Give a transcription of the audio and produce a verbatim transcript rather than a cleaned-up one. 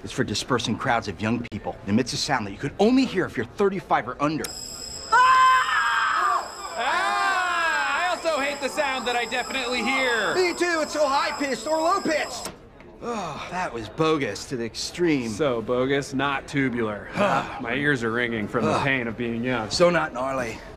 is for dispersing crowds of young people. It emits a sound that you could only hear if you're thirty-five or under. Ah! I also hate the sound that I definitely hear. Me too, it's so high-pitched or low-pitched. Oh, that was bogus to the extreme. So bogus, not tubular. My ears are ringing from the pain of being young. So not gnarly.